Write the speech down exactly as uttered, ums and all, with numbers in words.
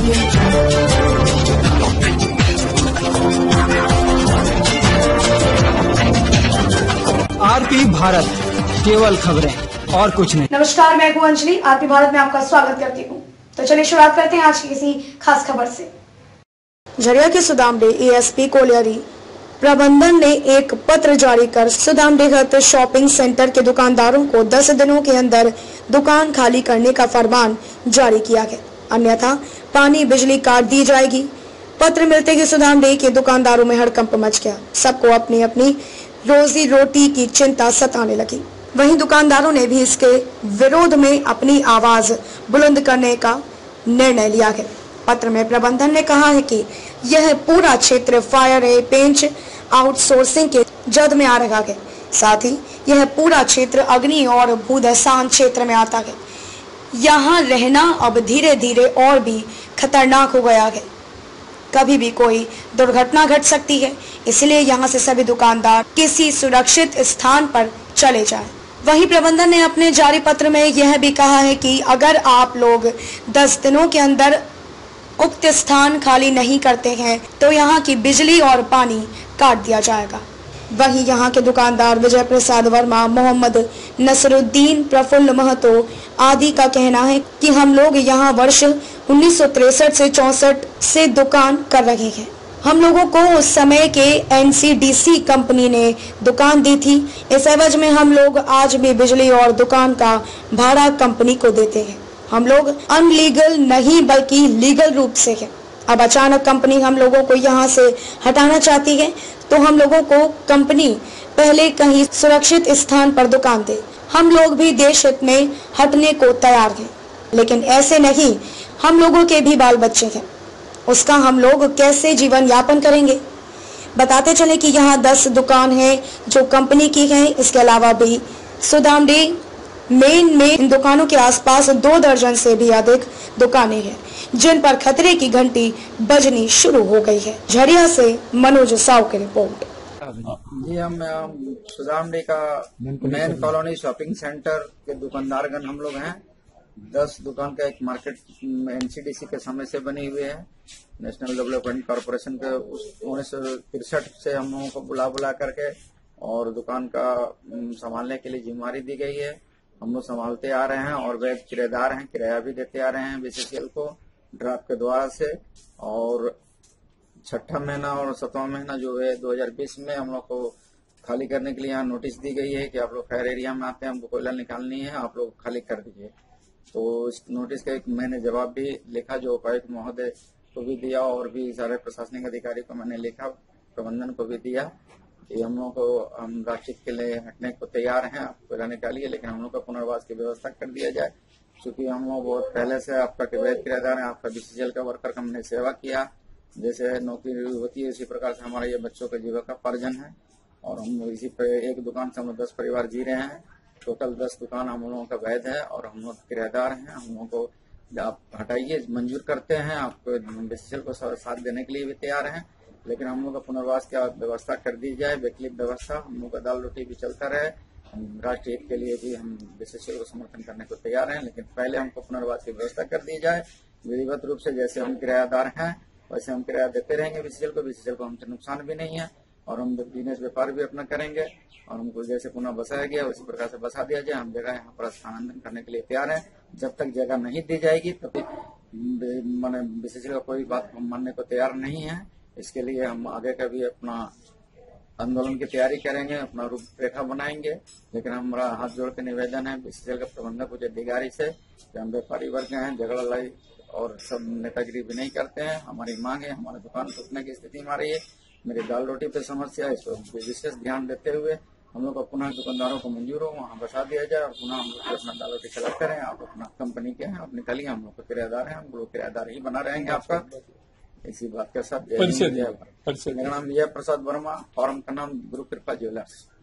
RP Bharat, केवल खबरें और कुछ नहीं। नमस्कार, मैं हूं अंजलि। आरपी भारत में आपका स्वागत करती हूं। तो चलिए शुरुआत करते हैं आज की किसी खास खबर से। झरिया के सुदामडे एएसपी कोलियारी प्रबंधन ने एक पत्र जारी कर सुदामडे शॉपिंग सेंटर के दुकानदारों को दस दिनों के अंदर दुकान खाली करने का फरमान जारी किया है, अन्यथा पानी बिजली काट दी जाएगी। पत्र मिलते ही सुदामडे के दुकानदारों में हड़कंप मच गया। सबको अपनी अपनी रोजी रोटी की चिंता सताने लगी। वहीं दुकानदारों ने भी इसके विरोध में अपनी आवाज बुलंद करने का निर्णय लिया है। पत्र में प्रबंधन ने कहा है कि यह पूरा क्षेत्र फायर पेंच आउटसोर्सिंग के जद में आ रहा है। साथ ही यह पूरा क्षेत्र अग्नि और भूदसान क्षेत्र में आता है। यहाँ रहना अब धीरे धीरे और भी खतरनाक हो गया है। कभी भी कोई दुर्घटना घट सकती है, इसलिए यहाँ से सभी दुकानदार किसी सुरक्षित स्थान पर चले जाएं। वहीं प्रबंधन ने अपने जारी पत्र में यह भी कहा है कि अगर आप लोग दस दिनों के अंदर उक्त स्थान खाली नहीं करते हैं तो यहाँ की बिजली और पानी काट दिया जाएगा। वहीं यहाँ के दुकानदार विजय प्रसाद वर्मा, मोहम्मद नसरुद्दीन, प्रफुल्ल महतो आदि का कहना है कि हम लोग यहाँ वर्ष उन्नीस सौ तिरसठ से चौसठ से दुकान कर रहे हैं। हम लोगों को उस समय के एनसीडीसी कंपनी ने दुकान दी थी। इस एवज में हम लोग आज भी बिजली और दुकान का भाड़ा कंपनी को देते हैं। हम लोग अनलीगल नहीं बल्कि लीगल रूप से है। अब अचानक कंपनी हम लोगों को यहाँ से हटाना चाहती है, तो हम लोगों को कंपनी पहले कहीं सुरक्षित स्थान पर दुकान दे। हम लोग भी देश हित में हटने को तैयार हैं, लेकिन ऐसे नहीं। हम लोगों के भी बाल बच्चे हैं, उसका हम लोग कैसे जीवन यापन करेंगे। बताते चले कि यहाँ दस दुकान है जो कंपनी की है। इसके अलावा भी सुदामडे मेन में इन दुकानों के आसपास दो दर्जन से भी अधिक दुकानें हैं, जिन पर खतरे की घंटी बजनी शुरू हो गई है। झरिया से मनोज साव की रिपोर्ट। जी, हम सुदामडे का मेन कॉलोनी शॉपिंग सेंटर के दुकानदारगण हम लोग हैं। दस दुकान का एक मार्केट एनसीडीसी के समय से बनी हुई है, नेशनल डेवलपमेंट कॉर्पोरेशन के। उन्नीस सौ तिरसठ से हम लोगों को बुला बुला करके और दुकान का संभालने के लिए जिम्मेवारी दी गई है। हम लोग संभालते आ रहे हैं और वे किराएदार हैं, किराया भी देते आ रहे हैं बीसीसीएल को ड्राफ्ट के द्वारा से। और छठा महीना और सातवां महीना जो है दो हजार बीस में हम लोग को खाली करने के लिए यहाँ नोटिस दी गई है कि आप लोग फायर एरिया में आते हैं, हमको कोयला निकालनी है, आप लोग खाली कर दीजिए। तो इस नोटिस का एक मैंने जवाब भी लिखा, जो उपायुक्त महोदय को भी दिया और भी सारे प्रशासनिक अधिकारी को मैंने लिखा, प्रबंधन को भी दिया कि हम लोग को हम राष्ट्रीय के लिए हटने को तैयार हैं, आप कोयला निकालिए, लेकिन हम लोग का पुनर्वास की व्यवस्था कर दिया जाए। क्योंकि हम लोग बहुत पहले से आपका वैध किराएदार है, आपका बीसीसीएल का वर्कर का हमने सेवा किया, जैसे नौकरी होती है इसी प्रकार से हमारा ये बच्चों का जीविकोपार्जन है। और हम इसी पे एक दुकान से हम लोग दस परिवार जी रहे हैं। टोटल दस दुकान हम लोगों का वैध है और हम लोग किराएदार हैं। हम लोगों को आप हटाइए, मंजूर करते हैं, आपको बीसीसीएल को साथ देने के लिए भी तैयार हैं, लेकिन हम लोग का पुनर्वास की व्यवस्था कर दी जाए, वैकल्पिक व्यवस्था। हम लोग का दाल रोटी भी चलता रहे। हम राष्ट्रीय हित के लिए भी हम बीसीसीएल को समर्थन करने को तैयार हैं, लेकिन पहले हमको पुनर्वास की व्यवस्था कर दी जाए विधिवत रूप से। जैसे हम किराएदार हैं वैसे हम किराया देते रहेंगे बीसीसीएल को। बीसीसीएल को हमसे नुकसान भी नहीं है और हम बिजनेस व्यापार भी अपना करेंगे। और हमको जैसे पुनः बसाया गया उसी प्रकार से बसा दिया जाए। हम जगह यहाँ पर स्थानांतरण करने के लिए तैयार हैं। जब तक जगह नहीं दी जाएगी तब तक मैंने बीसीसीएल का कोई बात हम मानने को तैयार नहीं है। इसके लिए हम आगे का भी अपना आंदोलन की तैयारी करेंगे, अपना रूपरेखा बनाएंगे। लेकिन हमारा हाथ जोड़ के निवेदन है बीसीसीएल का प्रबंधक उच्च अधिकारी से कि हम व्यापारी वर्ग हैं, झगड़ा लड़ाई और सब नेतागिरी भी नहीं करते हैं। हमारी मांग है, हमारे दुकान टूटने की स्थिति में आ रही है, मेरी दाल रोटी पे समस्या है, इसको विशेष ध्यान देते हुए हम लोग को पुनः दुकानदारों को मंजूर हो वहाँ बसा दिया जाए और पुनः हम लोग अपना दाल रोटी चला करें। आप अपना कंपनी के हैं, आप निकालिए, हम लोग को किराएदार हैं, हम लोग किराएदार ही बना रहेंगे आपका। इसी बात के साथ मेरा नाम जय प्रसाद वर्मा, फॉर्म का नाम गुरु कृपा ज्वेलर्स।